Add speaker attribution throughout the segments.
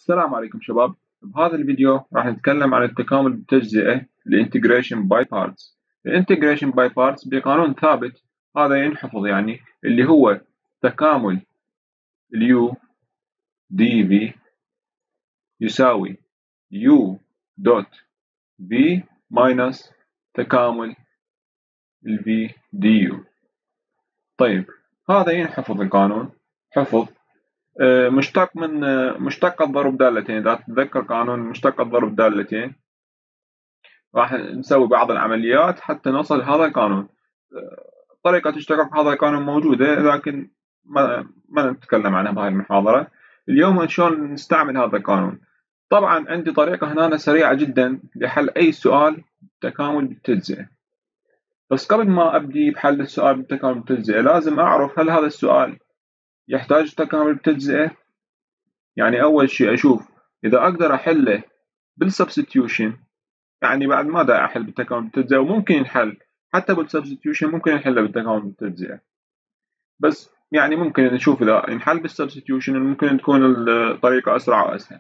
Speaker 1: السلام عليكم شباب. بهذا الفيديو راح نتكلم عن التكامل بالتجزئة الانتجريشن باي بارتس. الانتجريشن باي بارتس بقانون ثابت هذا ينحفظ، يعني اللي هو تكامل اليو دي في يساوي يو دوت في ماينس تكامل الفي دي يو. طيب هذا ينحفظ القانون حفظ مشتق من مشتق الضرب دالتين. إذا تتذكر قانون مشتق الضرب دالتين راح نسوي بعض العمليات حتى نوصل لهذا القانون. طريقة اشتقاق هذا القانون موجودة، لكن ما نتكلم عنها بهاي المحاضرة. اليوم شلون نستعمل هذا القانون. طبعا عندي طريقة هنا سريعة جدا لحل أي سؤال تكامل بالتجزئة، بس قبل ما أبدي بحل السؤال بالتكامل بالتجزئة لازم أعرف هل هذا السؤال يحتاج تكامل بالتجزئة. يعني أول شيء أشوف إذا أقدر أحله بالسبستيوشن، يعني بعد ما دا أحل بالتكامل بالتجزئة، وممكن ينحل حتى بالسبستيوشن، ممكن نحله بالتكامل بالتجزئة، بس يعني ممكن نشوف إذا ينحل بالسبستيوشن ممكن تكون الطريقة أسرع وأسهل.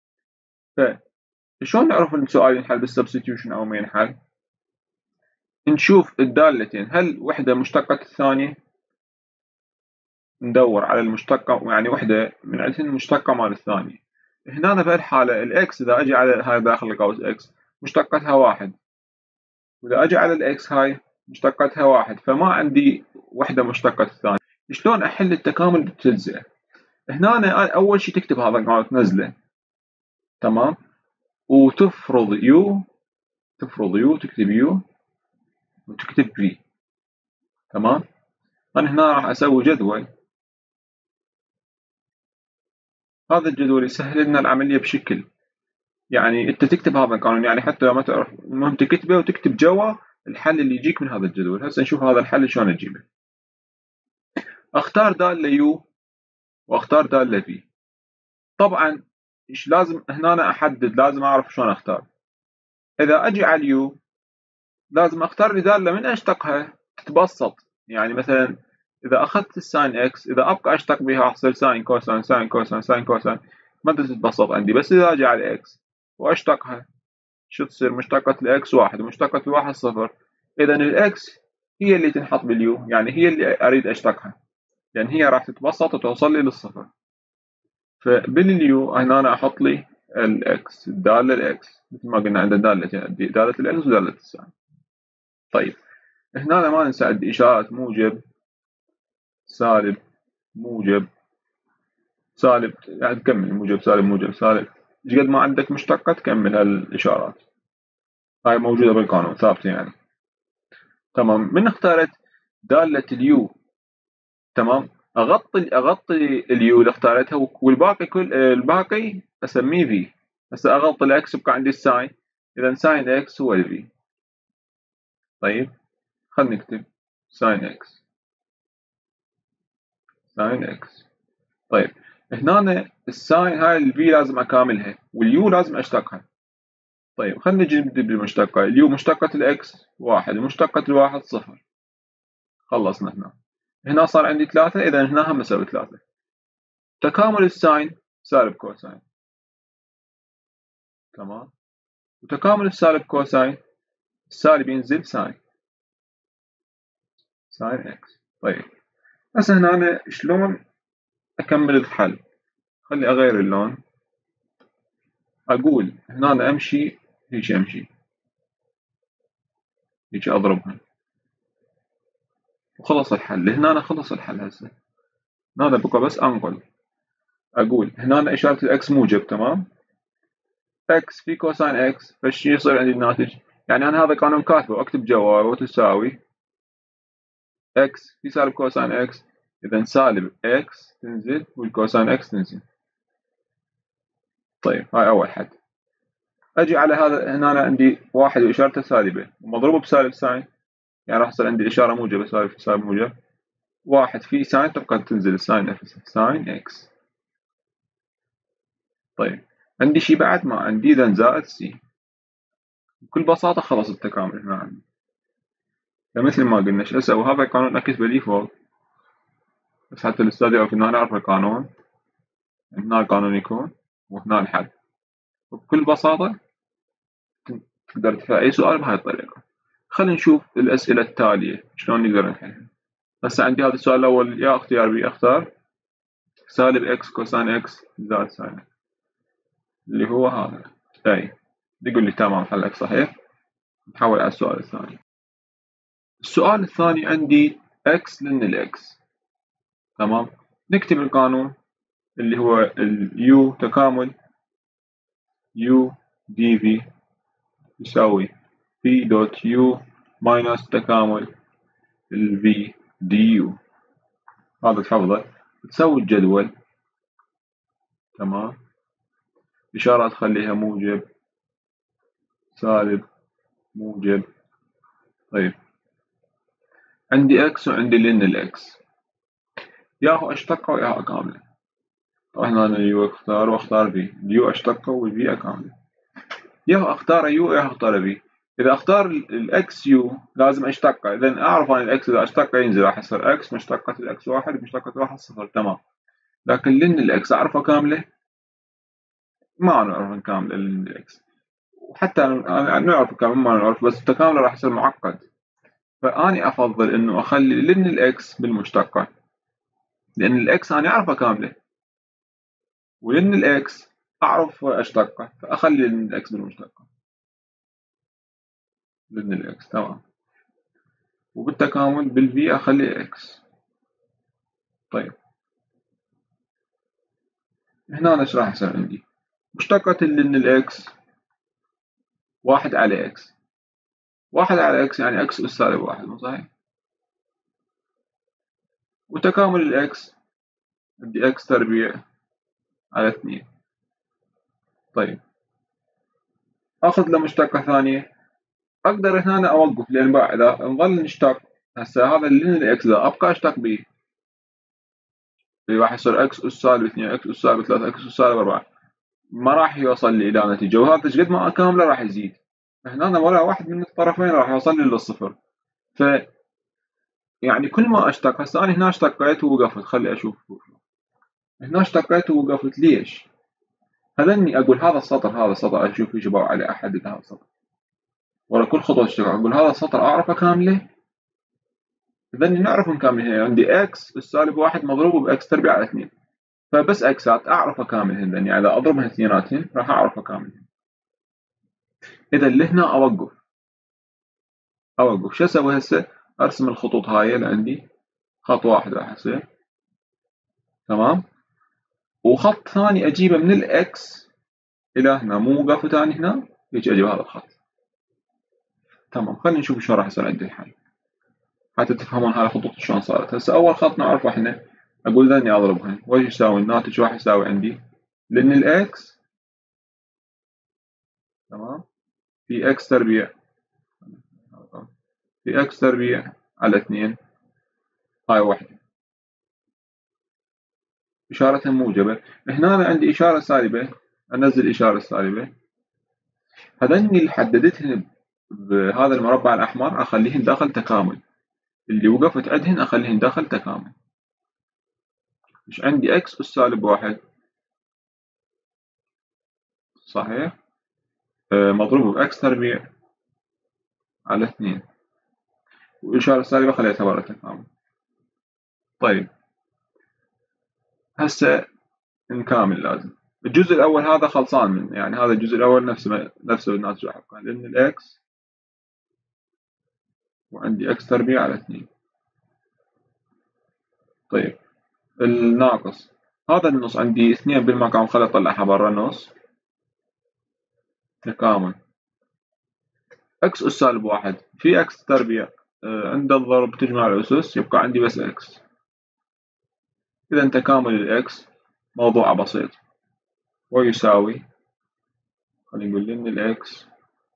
Speaker 1: فشلون نعرف إن السؤال ينحل بالسبستيوشن أو ما ينحل؟ نشوف الدالتين هل وحدة مشتقة الثانية، ندور على المشتقة، يعني وحدة من عندهن مشتقة مال الثانية. هنا بهالحالة الإكس إذا أجي على هاي داخل القوس إكس مشتقتها واحد، وإذا أجي على الإكس هاي مشتقتها واحد، فما عندي وحدة مشتقة الثانية. شلون أحل التكامل بالتجزئة؟ هنا أنا أول شيء تكتب هذا القانون تنزله، تمام، وتفرض يو، تكتب يو وتكتب في، تمام. أنا هنا راح أسوي جدول، هذا الجدول يسهل لنا العملية بشكل، يعني أنت تكتب هذا القانون، يعني حتى لو ما تعرف المهم تكتبه وتكتب جوا الحل اللي يجيك من هذا الجدول. هسه نشوف هذا الحل شلون أجيبه. أختار دالة يو وأختار دالة في. طبعا إيش لازم هنا أنا أحدد، لازم أعرف شلون أختار. إذا أجي على اليو لازم أختار لي دالة من أشتقها تتبسط، يعني مثلا إذا أخذت الساين إكس، إذا أبقى أشتق بها أحصل ساين كوساين ساين كوساين ساين كوساين، ما تتبسط عندي. بس إذا أجي على إكس وأشتقها شو تصير؟ مشتقة الإكس واحد ومشتقة الواحد صفر. إذا الإكس هي اللي تنحط باليو، يعني هي اللي أريد أشتقها، لأن هي راح تتبسط وتوصل لي للصفر. فباليو هنا أنا أحط لي الإكس، الدالة الإكس، مثل ما قلنا عندنا دالة الإكس ودالة الساين. طيب هنا ما ننسى عندي إشارات موجب سالب موجب سالب، يعني تكمل موجب سالب موجب سالب، قد ما عندك مشتقة تكمل هالإشارات، هاي موجودة بالقانون ثابتة يعني. تمام. من اختارت دالة اليو، تمام، أغطي اليو اللي اختارتها، والباقي كل الباقي أسميه في. هسه أغطي الإكس يبقى عندي الساين، إذا ساين إكس هو الفي. طيب خلينا نكتب ساين إكس، ساين إكس. طيب هنا الساين هاي الفي لازم أكاملها واليو لازم أشتقها. طيب خلينا نجي نبدأ بالمشتقة. اليو مشتقة الإكس واحد ومشتقة الواحد صفر، خلصنا. هنا صار عندي ثلاثة، إذا هنا هم أسوي ثلاثة. تكامل الساين سالب كوساين، تمام، وتكامل السالب كوساين السالب ينزل ساين، ساين إكس. طيب هسه هنا أنا شلون أكمل الحل؟ خلي أغير اللون، أقول هنا أنا أمشي هيك، أمشي هيك أضربها وخلص الحل. هنا أنا خلص الحل. هسه هذا بقى بس أنقل، أقول هنا إشارة الإكس موجب، تمام، إكس في كوساين إكس، فشي يصير عندي الناتج. يعني أنا هذا قانون كاتبه، أكتب جوا وتساوي إكس في سالب كوساين إكس، إذا سالب إكس تنزل والكوساين إكس تنزل. طيب هاي أول حد. أجي على هذا هنا أنا عندي واحد وإشارته سالبة ومضروبة بسالب ساين، يعني راح يصير عندي إشارة موجبة سالب في سالب موجب، واحد في ساين تبقى تنزل الساين نفسها ساين إكس. طيب عندي شي بعد؟ ما عندي، إذا زائد سي. بكل بساطة خلص التكامل هنا عندي. فمثل ما قلنا ايش اسوي؟ هذا القانون اكتبه ديفولت، بس حتى الاستاذ يعرف ان انا اعرف القانون، هنا القانون يكون وهنا الحل. وبكل بساطة تقدر تحل أي سؤال بهاي الطريقة. خلينا نشوف الأسئلة التالية شلون نقدر نحلها. هسه عندي هذا السؤال الأول، يا اختيار بي اختار سالب إكس كوساين إكس زائد ساين إكس، اللي هو هذا. أي يقول لي تمام حلك صحيح. نحول على السؤال الثاني. السؤال الثاني عندي إكس لن الإكس. تمام، نكتب القانون اللي هو اليو تكامل يو دي في يساوي في دوت يو ماينس تكامل الفي دي يو. هذا تحفظه، تسوي الجدول. تمام، إشارة تخليها موجب سالب موجب. طيب عندي إكس وعندي لن الإكس، ياهو أشتقه وياهو أكامله. طبعا أنا اليو أختار وأختار في، اليو أشتقه والفي أكامله. ياهو أختار يو وياهو أختار في. إذا أختار الإكس يو لازم أشتقه، إذا أعرف أن الإكس إذا أشتقه ينزل راح يصير إكس مشتقة الإكس واحد مشتقة واحد صفر. تمام، لكن لن الإكس أعرفه كاملة؟ ما نعرف كاملة لن الإكس، وحتى نعرف كامل ما نعرف، بس التكامل راح يصير معقد. فأني أفضل إنه أخلي لن الإكس بالمشتقة، لأن الإكس أنا أعرفها كاملة، ولن الإكس أعرف أشتقه، فأخلي لن الإكس بالمشتقة. لن الإكس تمام، وبالتكامل بالفي أخلي إكس. طيب هنا إيش راح يصير عندي؟ مشتقة لن الإكس واحد على إكس، واحد على إكس يعني إكس أس سالب واحد، مو صحيح؟ وتكامل الإكس عندي إكس تربيع على 2. طيب أخذ له مشتقة ثانية، أقدر هنا أوقف، لأن إذا نظل نشتق هسه هذا لن الإكس ذا أبقى أشتق به، راح يصير إكس أس سالب 2 إكس أس سالب 3 إكس أس سالب 4، ما راح يوصل لي إلى نتيجة، وهذا قد ما أكامله راح يزيد. هنا ولا واحد من الطرفين راح يوصل لي للصفر. ف يعني كل ما أشتق، هسه أنا هنا اشتقيت ووقفت، خلي أشوف هنا اشتقيت ووقفت. ليش؟ خلني أقول هذا السطر أشوف يجب على أحدد هذا السطر، ورا كل خطوة اشتغل أقول هذا السطر أعرفه كاملة. إذا نعرف نكمل. عندي إكس السالب واحد مضروب بإكس تربيع على 2، فبس إكسات أعرفه كاملهن، يعني إذا أضربهن اثنيناتهن راح أعرفه كاملهن. إذا اللي هنا أوقف شو أسوي هسه؟ أرسم الخطوط هاي اللي عندي، خط واحد راح يصير تمام، وخط ثاني أجيبه من الإكس إلى هنا، مو وقفت ثاني هنا، يجي أجيب هذا الخط. تمام، خلينا نشوف شو راح يصير عندي الحل حتى تفهمون هاي الخطوط شلون صارت. هسه أول خط نعرفه احنا، أقول ذني أضربهن، وش يساوي الناتج؟ راح يساوي عندي لأن الإكس تمام في إكس تربيع في إكس تربيع على 2، هاي واحدة إشارتها موجبة. هنا أنا عندي إشارة سالبة، أنزل الإشارة السالبة. هذني اللي حددتهن بهذا المربع الأحمر أخليهن داخل تكامل، اللي وقفت عندهن أخليهن داخل تكامل. مش عندي إكس أس سالب واحد صحيح، مضروب بإكس تربيع على 2، والإشارة السالبة خليتها برا التكامل. طيب هسه نكامل. لازم الجزء الأول هذا خلصان من، يعني هذا الجزء الأول نفسه الناتج راح يبقى، لأن الإكس وعندي إكس تربيع على 2. طيب الناقص هذا النص عندي 2 بالمقام، خلي أطلعها برا النص. تكامل إكس أس سالب واحد في إكس تربيع، عند الضرب تجمع الأسس يبقى عندي بس إكس. إذا تكامل الإكس موضوع بسيط، ويساوي خلينا نقول لأن الإكس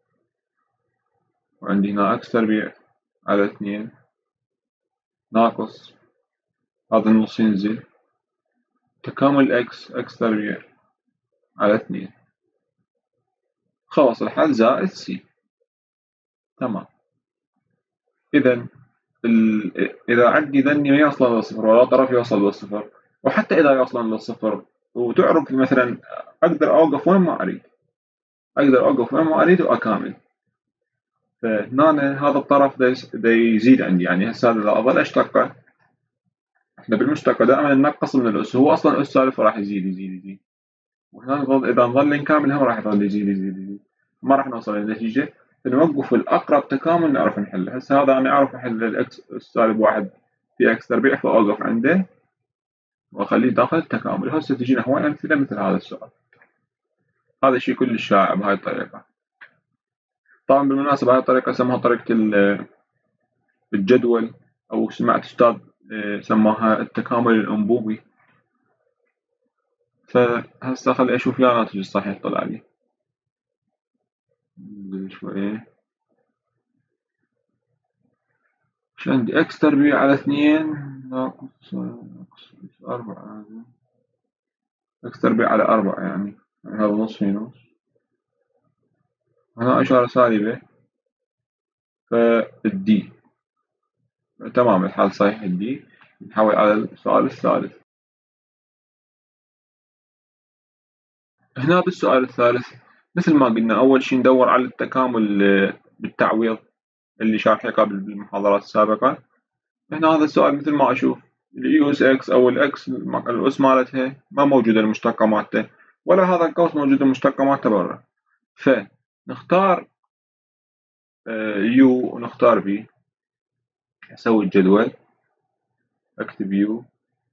Speaker 1: وعندي هنا إكس تربيع على 2 ناقص هذا النص ينزل تكامل إكس تربيع على 2، خلاص الحل زائد سي. تمام، إذا إذا عندي ذني ما يوصل للصفر ولا طرف يوصل للصفر، وحتى إذا يوصل للصفر وتعرف مثلا أقدر أوقف وين ما أريد، أقدر أوقف وين ما أريد وأكمل. فهنا هذا الطرف دا يزيد عندي، يعني هسه إذا أظل أشتقه، إحنا بالمشتقة دائما ننقص من الأس، هو أصلا أس سالفة راح يزيد يزيد يزيد، وهنا إذا نظل نكامل هم راح يظل يزيد يزيد يزيد، ما راح نوصل للنتيجة. فنوقف الأقرب تكامل نعرف نحله. هسه هذا أنا أعرف أحل الإكس سالب 1 في إكس تربيع، فأوقف عنده وأخليه داخل التكامل. هسه تجينا هواي أمثلة مثل هذا السؤال. هذا الشيء كلش شائع بهاي الطريقة. طبعا بالمناسبة هاي الطريقة سموها طريقة الجدول، أو سمعت أستاذ سماها التكامل الأنبوبي. فهسه خلي أشوف يا ناتج الصحيح طلع لي شوية. شو عندي؟ إكس تربيع على 2 ناقص 4، إكس تربيع على 4 يعني هذا نص في نص، هنا إشارة سالبة، فالدي تمام الحل صحيح. الدي نحول على السؤال الثالث. هنا بالسؤال الثالث مثل ما قلنا أول شي ندور على التكامل بالتعويض اللي شارحه قبل بالمحاضرات السابقة. هنا هذا السؤال مثل ما أشوف اليو اس اكس أو الأكس الأس مالتها ما موجودة المشتقة مالته، ولا هذا القوس موجود المشتقة مالته برا. فنختار يو ونختار بي. أسوي الجدول، أكتب يو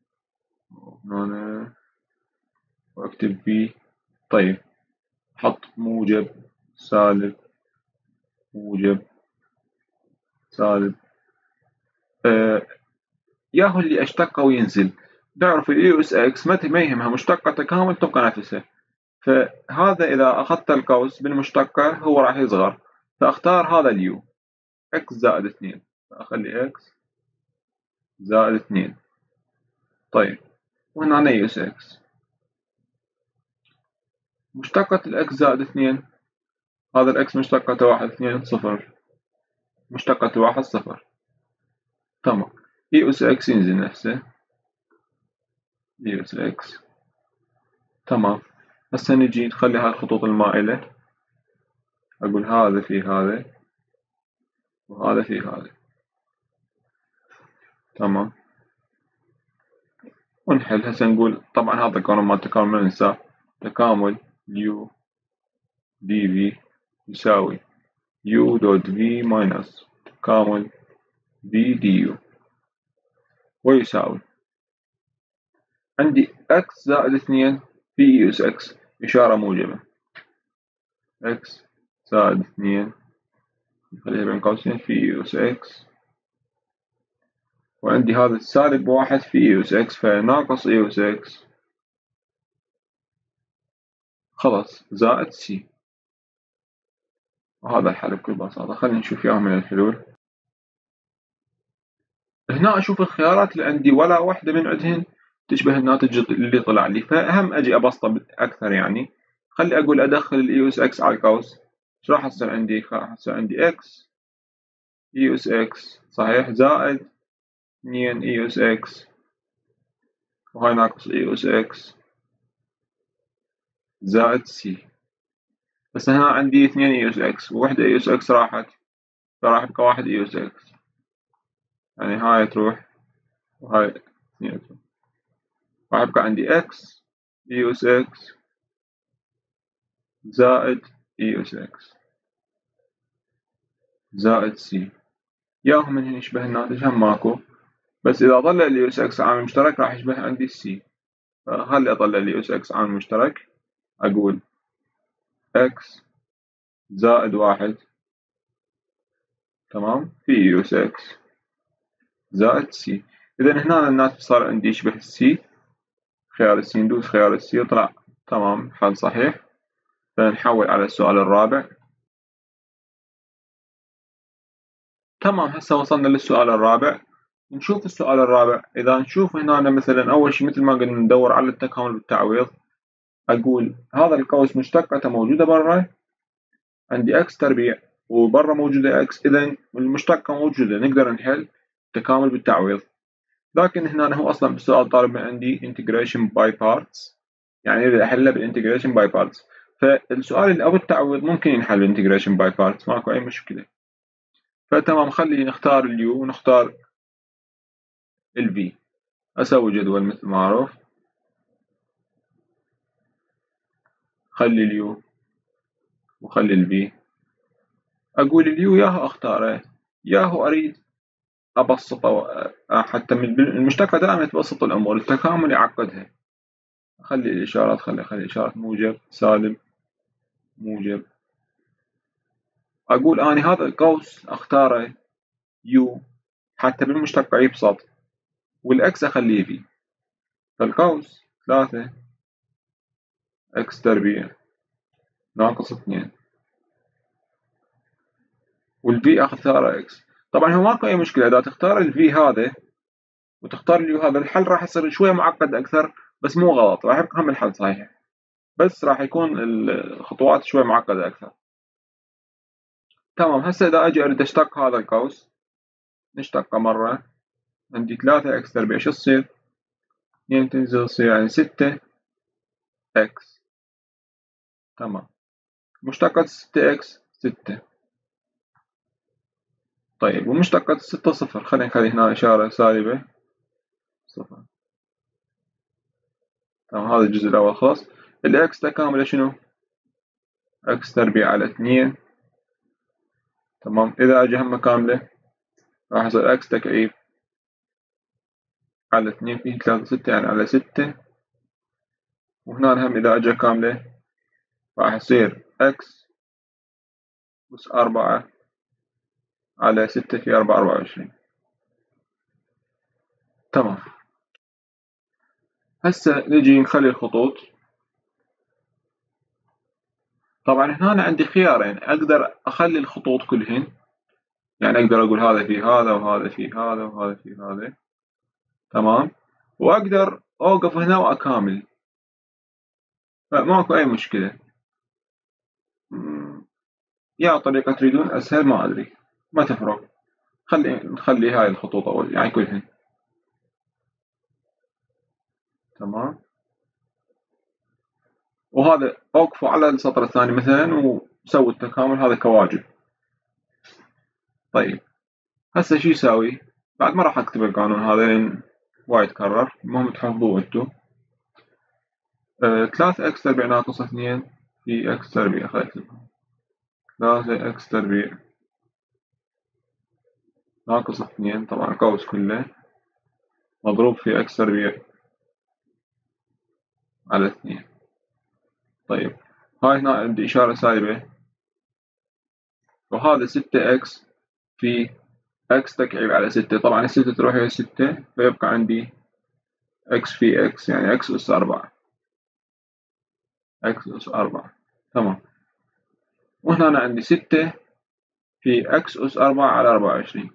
Speaker 1: هنا وأكتب بي. طيب حط موجب سالب موجب سالب، ياهو اللي اشتقه وينزل. تعرف الاي اس اكس ما يهمها مشتقة تكامل تبقى نفسها، فهذا اذا اخذت القوس بالمشتقة هو راح يصغر، فاختار هذا اليو اكس زائد 2، فاخلي اكس زائد 2. طيب وهنا يو اس اكس مشتقة الاكس زائد 2، هذا الاكس مشتقته 1 2 0، مشتقة 1 0. تمام، اي اس اكس ينزل نفسه، اي اس اكس. تمام، هسه نجي نخلي هاي الخطوط المائلة، أقول هذا في هذا وهذا في هذا. تمام، ونحل. هسه نقول طبعا هذا القانون مال التكامل ما ننساه، تكامل يو دي في يساوي يو دوت في ماينس تكامل في دي يو، ويساوي عندي اكس زائد 2 في اي اس اكس إشارة موجبة، اكس زائد 2 نخليها بين قوسين في اي اس اكس، وعندي هذا السالب 1 في اي اس اكس، فناقص اي اس اكس خلاص زائد سي. وهذا الحل بكل بساطة. خلينا نشوف ياهم من الحلول. هنا أشوف الخيارات اللي عندي ولا واحدة من عندهن تشبه الناتج اللي طلع لي، فأهم أجي أبسطه أكثر. يعني خلي أقول أدخل الإي اس إكس على القوس، إيش راح يصير عندي؟ راح يصير عندي إكس إي اس إكس صحيح زائد 2 إي اس إكس، وهاي ناقص إي اس إكس زائد سي. بس هنا عندي 2 إي اس إكس ووحدة إي اس إكس راحت، فراح يبقى 1 إي اس إكس، يعني هاي تروح وهاي 2 تروح، راح يبقى عندي إكس إي اس إكس زائد إي اس إكس زائد سي. ياهم من هنا يشبه الناتج هم ماكو، بس إذا ظل الإي اس إكس عامل مشترك راح يشبه عندي السي، فخلي أطلع الإي اس إكس عامل مشترك، أقول إكس زائد 1 تمام في إي اس إكس زائد سي. إذا هنا الناتج صار عندي يشبه السي، خيار السي ندوس خيار السي طلع تمام حل صحيح. فنحول على السؤال الرابع. تمام، هسه وصلنا للسؤال الرابع. نشوف السؤال الرابع. إذا نشوف هنا مثلا أول شيء مثل ما قلنا ندور على التكامل بالتعويض. أقول هذا القوس مشتقته موجودة برا، عندي إكس تربيع وبرا موجودة إكس، إذا المشتقة موجودة نقدر نحل تكامل بالتعويض. لكن هنا هو أصلا بالسؤال طالب من عندي integration by parts، يعني أريد أحله بالانتجريشن باي بارتس. فالسؤال اللي أبو التعويض ممكن ينحل بالانتجريشن باي بارتس، ماكو أي مشكلة. فتمام، خلي نختار اليو ونختار الفي. أسوي جدول مثل ما معروف. خلي اليو وخلي الفي. أقول اليو ياهو أختاره، ياهو أريد أبسطه. حتى من المشتقة دائما تبسط الأمور، التكامل يعقدها. خلي الإشارات، خلي إشارة موجب سالب موجب. أقول أنا هذا القوس أختاره يو حتى بالمشتقة يبسط، والإكس أخليه في. فالقوس 3 إكس تربيع ناقص 2، والفي أختاره إكس. طبعا هو ماكو أي مشكلة إذا تختار الفي هذا وتختار اليو هذا، الحل راح يصير شوية معقد أكثر، بس مو غلط، راح يبقى هم الحل صحيح، بس راح يكون الخطوات شوي معقدة أكثر. تمام، هسه إذا أجي أريد أشتق هذا القوس، نشتقه مرة. عندي 3 إكس تربيع، شو تصير؟ 2 تنزل تصير يعني 6 إكس. تمام، مشتقة 6 إكس 6. طيب، ومشتقة 6 صفر، خلينا نخلي هنا إشارة سالبة صفر. تمام، هذا الجزء الأول خلاص. الإكس تكامله شنو؟ إكس تربيع على 2. تمام، إذا أجي هم كاملة راح يصير إكس تكعيب على 2 في 3 6، يعني على 6. وهنا هم إذا أجى كاملة راح يصير إكس أس 4 على 6 في 4 24. تمام، هسه نجي نخلي الخطوط. طبعا هنا عندي خيارين، أقدر أخلي الخطوط كلهن، يعني أقدر أقول هذا في هذا وهذا في هذا وهذا في هذا. تمام، وأقدر أوقف هنا وأكامل، فماكو أي مشكلة. يا طريقة تريدون أسهل، ما أدري، ما تفرق. نخلي هاي الخطوط أول، يعني كلهن. تمام، وهذا أوقفه على السطر الثاني مثلا وسوي التكامل هذا كواجب. طيب، هسه شو يساوي؟ بعد ما راح أكتب القانون هذا لأن وايد كرر، المهم تحفظوه انتو. 3 إكس تربيع ناقص 2 في إكس تربيع، خلينا نكتبها 3 إكس تربيع ناقص 2، طبعا قوس كله، مضروب في إكس تربيع على 2. طيب، هاي هنا عندي إشارة سالبة، وهذا 6 إكس في إكس تكعيب على 6. طبعا ال6 تروح إلى 6، فيبقى عندي إكس في إكس، يعني إكس أس 4. إكس أس 4. تمام، وهنا أنا عندي 6 في إكس أس 4 على 24.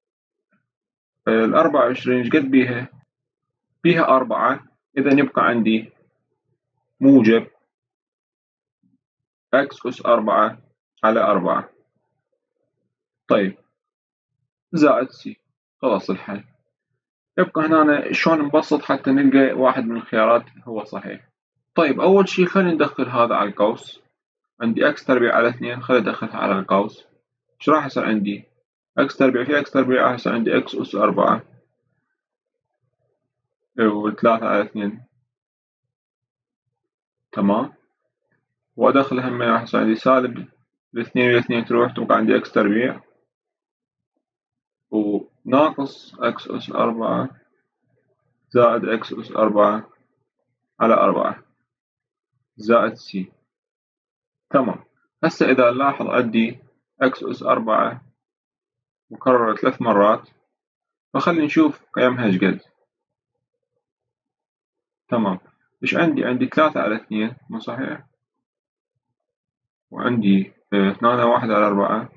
Speaker 1: ال24 إيش قد بيها؟ بيها 4، إذا يبقى عندي موجب إكس أس 4 على 4. طيب، زائد سي. خلاص الحل. يبقى هنا شلون نبسط حتى نلقى واحد من الخيارات هو صحيح. طيب، أول شي خلينا ندخل هذا على القوس. عندي إكس تربيع على 2، خلينا أدخلها على القوس. إيش راح يصير عندي؟ إكس تربيع في إكس تربيع راح يصير عندي إكس أس 4 و3 على 2. تمام، وأدخل هم راح يصير عندي سالب الاثنين والاثنين تروح، تبقى عندي إكس تربيع وناقص إكس أس 4 زائد إكس أس 4 على 4 زائد سي. تمام، هسه إذا نلاحظ عندي إكس أس 4 مكررة 3 مرات، فخلي نشوف قيمها ايش قد. تمام، ايش عندي 3 على 2، مو صحيح؟ وعندي 2 1 على 4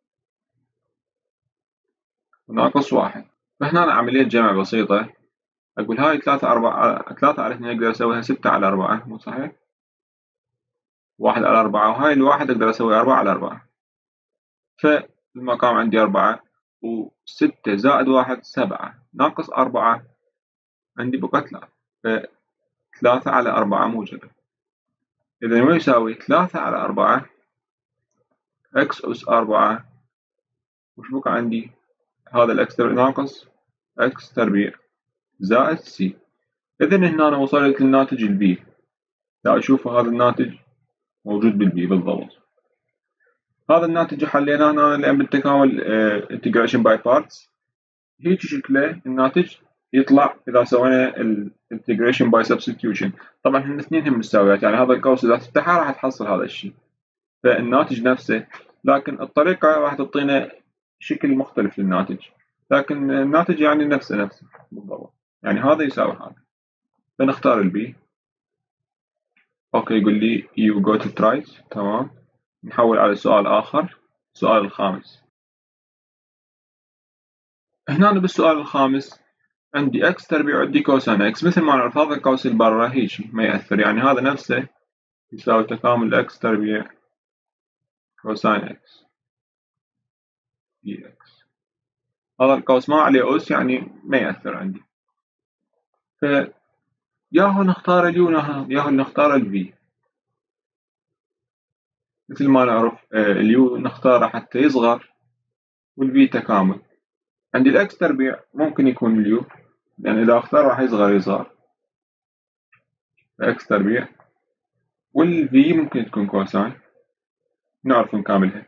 Speaker 1: وناقص 1. فهنا عملية جمع بسيطة. أقول هاي 3 على 2 أقدر أسويها 6 على 4، مو صحيح؟ 1 على 4، وهاي الواحد أقدر أسوي 4 على 4. فالمقام عندي 4 و6 زائد 1 7 ناقص 4 عندي بقى 3. 3/4 موجبة. إذا ما يساوي 3/4 x أس 4. وش بقى عندي؟ هذا الإكس تربيع ناقص x تربيع زائد c. إذا هنا أنا وصلت للناتج البي. لا أشوف هذا الناتج موجود بالبي بالضبط. هذا الناتج حليناه هنا لأن بالتكامل integration by parts هيك شكله الناتج يطلع إذا سوينا integration by substitution. طبعا هن الاثنين هم متساويات، يعني هذا القوس إذا تفتحه راح تحصل هذا الشيء، فالناتج نفسه، لكن الطريقة راح تعطينا شكل مختلف للناتج، لكن الناتج يعني نفسه بالضبط، يعني هذا يساوي هذا. فنختار البي. اوكي يقول لي you got it right. تمام. نحول على سؤال آخر، السؤال الخامس. هنا بالسؤال الخامس عندي x تربيع عندي كوسين x. مثل ما نعرف هذا القوس اللي برا هيك ما يأثر، يعني هذا نفسه يساوي تكامل x تربيع كوسين x dx. هذا القوس ما عليه أس يعني ما يأثر عندي. ياهو نختار اليو ياهو نختار الفي. مثل ما نعرف اليو نختاره حتى يصغر والفي تكامل. عندي الاكس تربيع ممكن يكون اليو، يعني إذا اختار راح يصغر اكس تربيع، والفي ممكن تكون كوساين، نعرف نكاملها.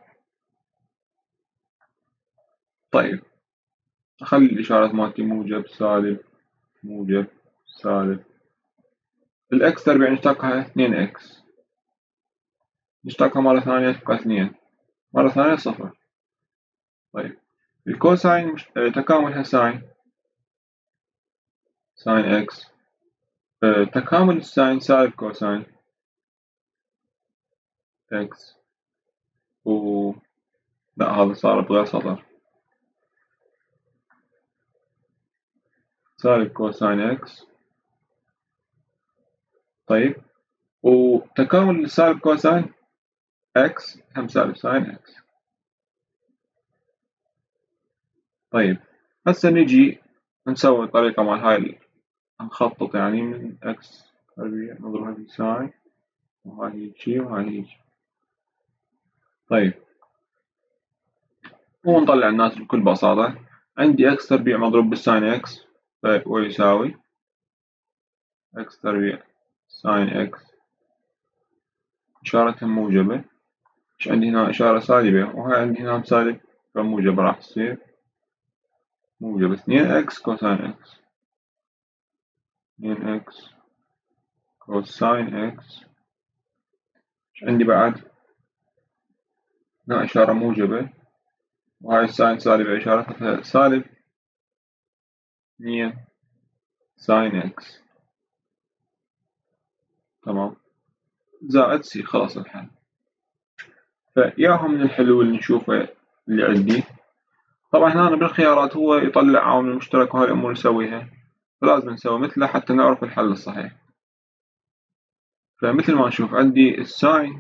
Speaker 1: طيب أخلي الإشارات مالتي موجب سالب موجب سالب. الإكس تربيع نشتقها 2x، نشتقها مرة ثانية تبقى 2، مرة ثانية 0. طيب الكوساين تكاملها ساين إكس. تكامل الساين سالب كوساين إكس. لا هذا صار بغير سطر، سالب كوساين إكس. طيب وتكامل سالب كوساين إكس هم سالب ساين إكس. طيب هسه نجي نسوي طريقة مال هاي، نخطط يعني من إكس تربيع نضربها في ساين، وهاي هيجي وهاي هيجي. طيب ونطلع الناتج بكل بساطة. عندي إكس تربيع مضروب بالساين إكس ويساوي إكس تربيع ساين إكس، إشارتها موجبة. مش عندي هنا إشارة سالبة وهاي عندي هنا سالب، فموجبة راح تصير موجب 2x كوساين إكس. 2x كوساين إكس. مش عندي بعد هنا إشارة موجبة وهاي الساين سالبة، إشارتها سالب 2 ساين إكس. تمام زائد سي. خلاص الحل. فياهم من الحلول نشوفه اللي عندي. طبعا هنا بالخيارات هو يطلع عامل المشترك وهاي الأمور يسويها، فلازم نسوي مثله حتى نعرف الحل الصحيح. فمثل ما نشوف عندي الساين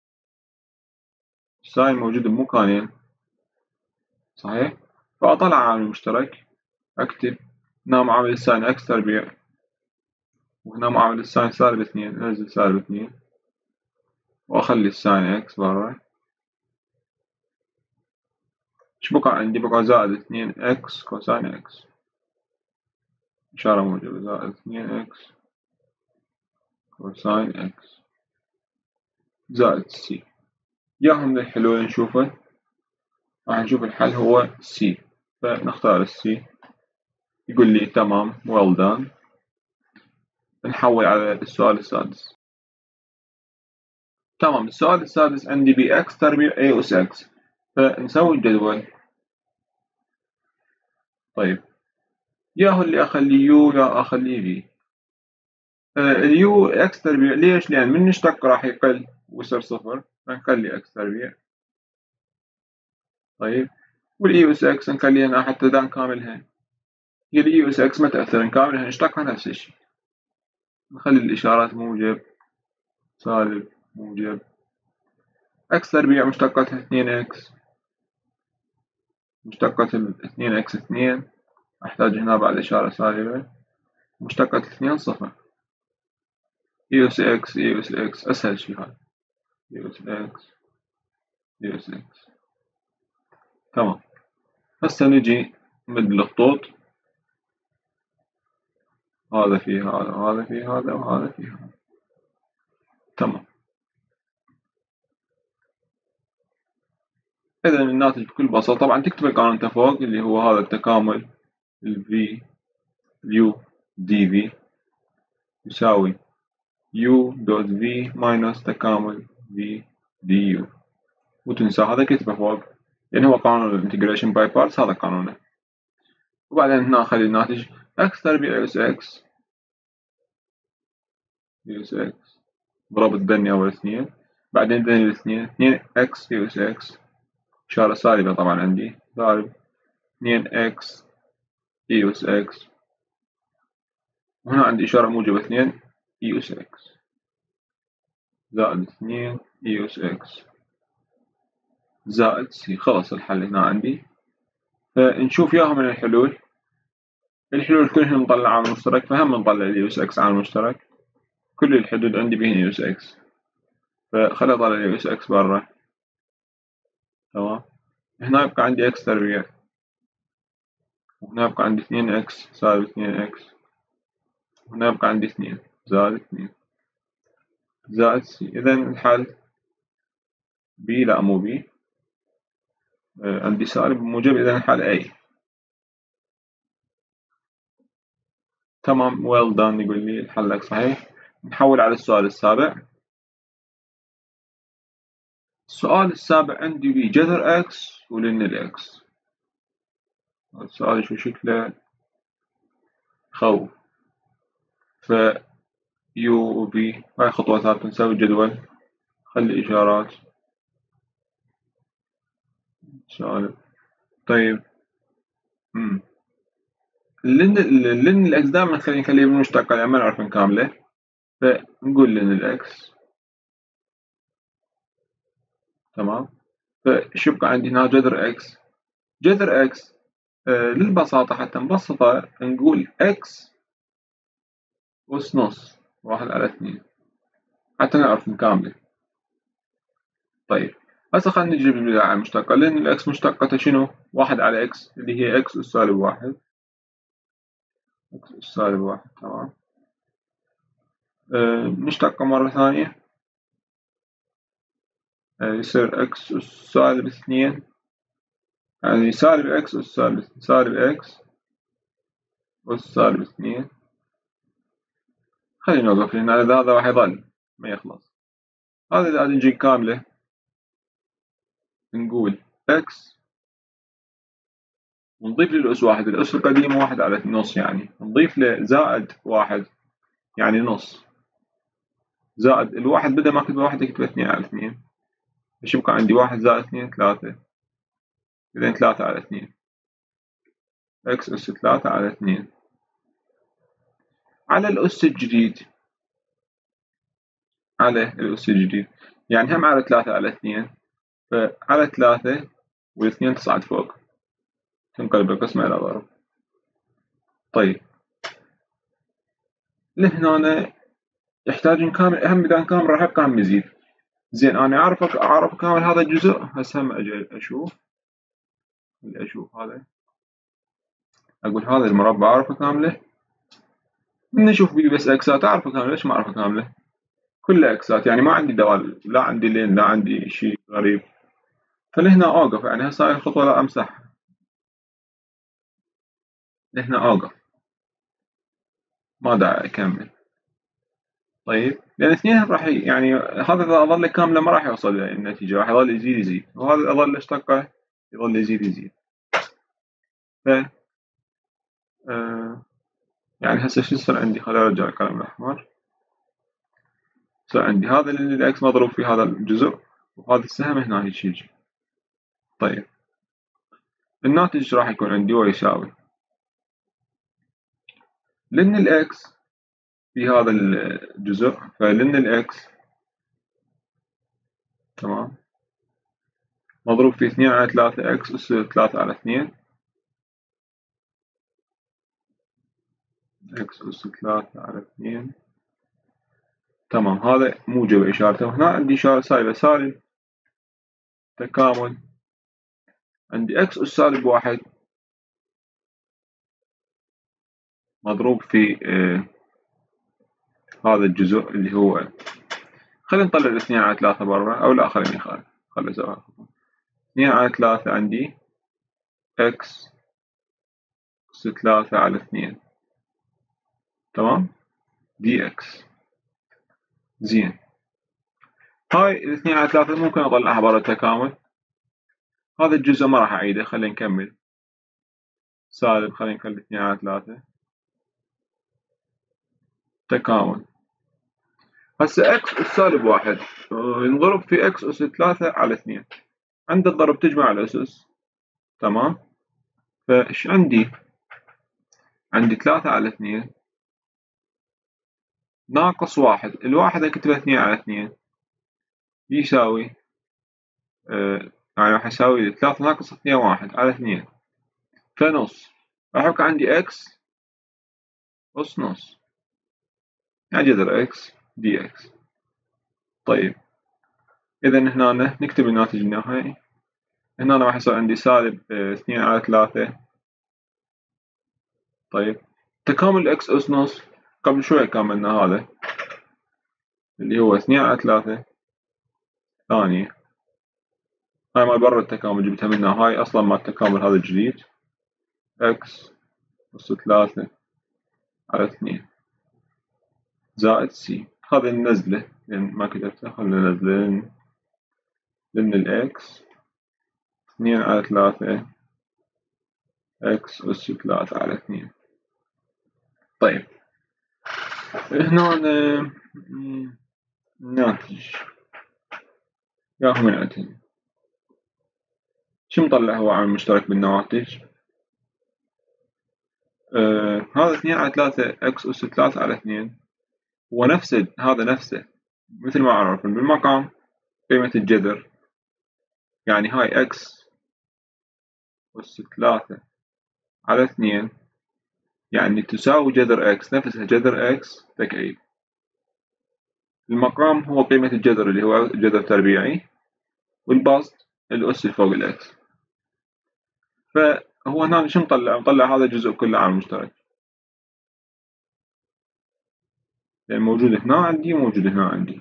Speaker 1: موجود بمكانين صحيح، فأطلع عامل المشترك أكتب هنا معامل الساين إكس تربيع وهنا معامل الساين سالب 2، أنزل سالب 2 وأخلي الساين إكس برا. إيش بقى عندي؟ بقى زائد 2x كوساين إكس، إشارة موجبة، زائد 2x كوساين إكس زائد سي. ياهم من الحلول نشوفه، راح نشوف الحل هو سي، فنختار السي. يقول لي تمام well done. نحول على السؤال السادس. تمام السؤال السادس عندي بx تربيع a أس x، فنسوي الجدول. طيب ياهو اللي أخليه يو يا أخليه في. اليو اكس تربيع ليش؟ لأن من نشتق راح يقل ويصير 0، فنخلي اكس تربيع. طيب والاي اس اكس نخليها حتى دا نكاملها، هي الاي اس اكس ما تأثر، نكاملها نشتقها نفس الشيء. نخلي الإشارات موجب سالب موجب. اكس تربيع مشتقتها 2 اكس، مشتقة 2 اكس 2، أحتاج هنا بعد إشارة سالبة، مشتقة 2 0. اي اس اكس اي اس اكس اسهل شيء هذا. اي اس اكس اي اس اكس. تمام. هسه نجي نمد الخطوط، هذا في هذا وهذا في هذا وهذا في هذا. تمام. إذا الناتج بكل بساطة طبعا تكتب القانون أنت فوق اللي هو هذا التكامل ال V U دي في يساوي U دوت V ماينس تكامل V دي يو، وتنسى هذا كتبه فوق لأن هو قانون الانتجريشن باي بارتس، هذا قانونه. وبعدين هنا نخلي الناتج x تربيع اس x اس x ضرب بين أول اثنين، بعدين بين الاثنين 2 x اس x، إشارة سالبة طبعا عندي، سالب 2 x اي اس x، وهنا عندي إشارة موجبة 2 اي اس x زائد 2 اي اس x زائد c. خلص الحل هنا عندي. فنشوف ياها من الحلول. الحلول كلها نطلع عامل مشترك، فهم نطلع الاي اس x عامل مشترك. كل الحدود عندي بين اي اس x، فخلي اطلع الاي اس x برا. تمام. هنا يبقى عندي x تربيع، وهنا يبقى عندي 2x سالب 2x، وهنا يبقى عندي 2 زائد 2 زائد c. إذا الحل b، لا مو b، عندي سالب موجب، إذا الحل A. تمام. well done يقول لي حلك صحيح. نحول على السؤال السابع. السؤال السابع عندي بي جذر x ولن الx. السؤال شو شكله خوف. ف u و v هاي خطوة ثابتة، نسوي جدول، خلي إشارات سالب. طيب لن الإكس دائما نخليه بالمشتقة يعني ما نعرف نكامله، فنقول لن الإكس. تمام. فشو يبقى عندي هنا جذر إكس. جذر إكس للبساطة حتى نبسطها نقول إكس أس نص 1/2 حتى نعرف نكامله. طيب هسه خلينا نجي بالبداية على المشتقة، لأن الإكس مشتقته شنو؟ 1/x اللي هي إكس أس سالب 1. إكس أس سالب 1. تمام. نشتقه مرة ثانية، يصير إكس أس سالب 2، يعني سالب إكس أس سالب إكس أس سالب 2. خلينا نوقف هنا، هذا راح يظل ما يخلص. هذا إذا نجي كاملة نقول إكس ونضيف للأس 1، الأس القديمة 1/نص، يعني نضيف له زائد 1 يعني نص، زائد الواحد بدل ما أكتبه 1 أكتبه 2/2. إيش يبقى عندي 1 زائد 2 3، إذا 3/2 إكس أس 3/2 على الأس الجديد، على الأس الجديد يعني هم على 3/2، فعلى 3 والاثنين تصعد فوق تنقلب القسمة إلى ضرب. طيب لهنا يحتاج نكامل، أهم إذا نكامل راح يبقى هم يزيد. زين أنا أعرف أكامل هذا الجزء. هسه هم أجي أشوف هذا، أقول هذا المربع أعرف أكامله. نشوف بيه بس إكسات أعرف أكامله، ليش ما أعرف أكامله؟ كله إكسات يعني ما عندي دوال، لا عندي لين، لا عندي شيء غريب. فلهنا أوقف، يعني هسه هاي الخطوة لا أمسحها، لهنا أوقف ما داعي أكمل. طيب لأن اثنين راح يعني هذا إذا أظل كاملة ما راح يوصل للنتيجة، راح يظل يزيد يزيد، وهذا أظل أشتقه يظل يزيد يزيد. ف يعني هسه شو يصير عندي؟ خليني أرجع القلم الأحمر. يصير عندي هذا الإكس مضروب في هذا الجزء، وهذا السهم هنا هيك يجي. طيب الناتج راح يكون عندي ويساوي لن الإكس في هذا الجزء، فلن الإكس تمام مضروب في 2/3 إكس أس 3/2 إكس أس 3/2 تمام، هذا موجب إشارته، وهنا عندي إشارة سالبة، سالب تكامل عندي إكس أس سالب واحد مضروب في هذا الجزء اللي هو، خلينا نطلع الاثنين على ثلاثة برا، أو لا خليني خالي، خلي أسويها 2 على 3 عندي إكس أس 3 على 2، تمام، دي إكس. زين، هاي الاثنين على 3 ممكن أطلعها برا التكامل، هذا الجزء ما راح أعيده، خلينا نكمل. سالب، خلينا نخلي 2 على 3 تكامل. هسه إكس أس سالب واحد ينضرب في إكس أس 3 على 2، عند الضرب تجمع الأسس، تمام. فإيش عندي؟ عندي 3 على 2 ناقص واحد، الواحد أكتبه 2 على 2 يساوي يعني راح يساوي 3 ناقص 2 1 على 2، فنص. راح يبقى عندي إكس أس نص، يعني جذر إكس دي إكس. طيب إذا هنا نكتب الناتج النهائي، هنا راح يصير عندي سالب 2 على 3. طيب تكامل إكس أس نص قبل شوية كملنا هذا اللي هو 2 على 3 ثانية، هاي ما برا التكامل جبتها منها، هاي أصلا ما التكامل هذا الجديد، إكس أس 3 على 2 زائد سي، هذا ننزله لأن ما كتبته، خلينا ننزله لأن الإكس 2 على 3 إكس أس 3 على 2. طيب هنا ناتج ياهو من عندهم، شو مطلع هو عامل مشترك بالنواتج؟ هذا 2 على 3 إكس أس 3 على 2 هو نفسه، هذا نفسه مثل ما عرفنا بالمقام قيمة الجذر، يعني هاي إكس أس 3 على 2 يعني تساوي جذر إكس، نفسها جذر إكس تكعيب. المقام هو قيمة الجذر اللي هو جذر تربيعي، والبسط الأس اللي فوق الإكس. فهو هنا شو مطلع هذا الجزء كله عامل مشترك، يعني موجود هنا عندي وموجود هنا عندي،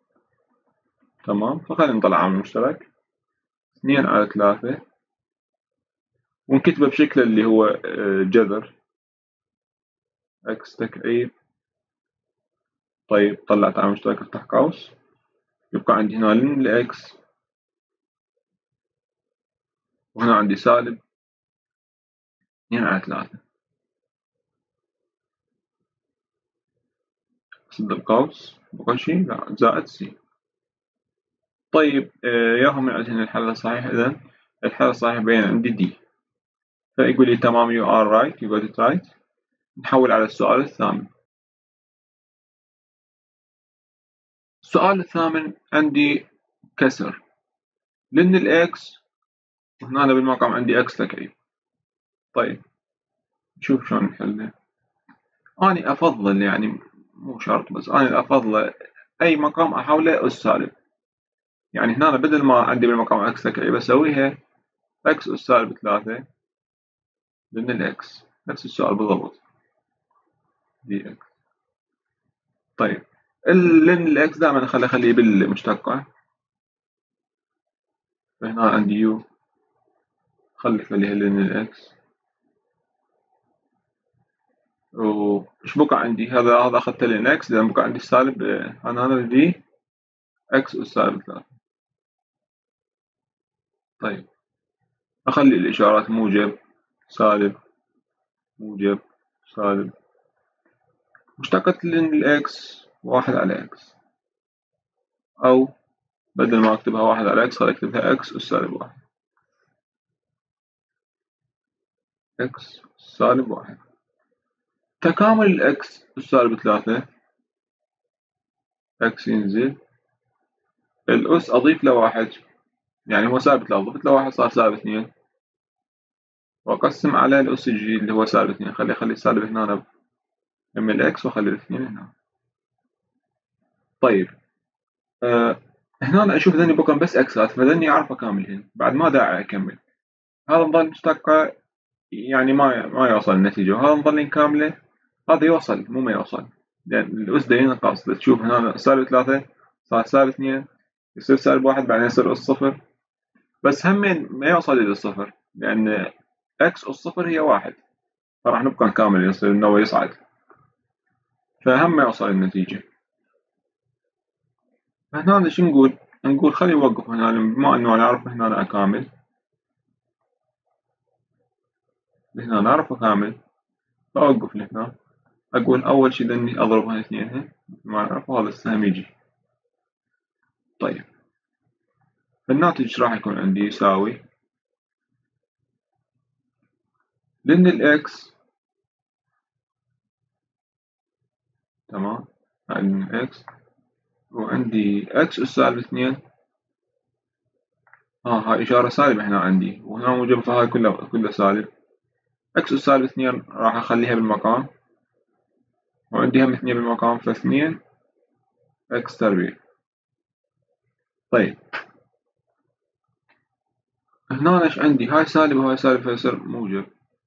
Speaker 1: تمام. فخلينا نطلع عامل مشترك 2 على 3 ونكتبه بشكل اللي هو جذر إكس تكعيب. طيب طلعت عامل مشترك، افتح قوس، يبقى عندي هنا لن الإكس، وهنا عندي سالب 2 على 3، سد القوس بقى شيء لا زائد سي. طيب ياهم من عندنا الحل الصحيح، إذا الحل الصحيح بين عندي دي، فيقول لي تمام you are right you got it right. نحول على السؤال الثامن. السؤال الثامن عندي كسر لأن الإكس، وهنا بالمقام عندي إكس تكعيب. طيب نشوف شلون نحله. أنا أفضل يعني مو شرط، بس أنا أفضل أي مقام أحوله أس سالب، يعني هنا بدل ما عندي بالمقام إكس تكعيب أسويها إكس أس سالب 3 لأن الإكس نفس السؤال بالضبط دي إكس. طيب لأن الإكس دائما أخليه بالمشتقة، فهنا عندي يو خلي لأن الإكس، وش بقى عندي هذا أخذت لين إكس، إذا بقى عندي السالب أنا دي إكس أس سالب 3. طيب أخلي الإشارات موجب سالب موجب سالب، مشتقة لأن الإكس 1 على إكس، أو بدل ما أكتبها 1 على إكس خلي أكتبها إكس أس سالب 1، إكس سالب 1 تكامل الإكس أس سالب 3، إكس ينزل الأس أضيف له 1، يعني هو سالب 3 ضفت له 1 صار سالب 2، وأقسم على الأس الجديد اللي هو سالب 2، خلي السالب هنا يم الإكس وخلي الاثنين هنا. طيب هنا أنا أشوف ذني بكون بس إكسات، فذني أعرف أكاملهن بعد ما داعي أكمل. هذا نظل مشتقة يعني ما يوصل النتيجة، وهذا نظل كاملة هذا يوصل مو ما يوصل، لأن الأس دا ينقص. تشوف هنا -3 صار -2 يصير -1 بعدين يصير أس 0، بس همين ما يوصل إلى الصفر لأن إكس أس 0 هي 1، فراح نبقى كامل يصير إنه يصعد، فهم ما يوصل النتيجة. فهنا شو نقول؟ نقول خلي يوقف هنا بما إنه نعرف هنا أكامل، هنا نعرف أكامل فأوقف لهنا. أقول أول شي ذني أضرب هالاثنين ما نعرف، وهذا السهم يجي. طيب فالناتج ايش راح يكون عندي؟ يساوي لأن الإكس، تمام، هاي من الإكس، وعندي إكس -2. هاي إشارة سالبة هنا عندي، وهنا موجب، فهاي كلها سالب. إكس -2 راح أخليها بالمقام، وعندي هم 2 بالمقام، ف2 إكس تربيع. طيب هنا ايش عندي؟ هاي سالب وهاي سالب، فيصير موجب.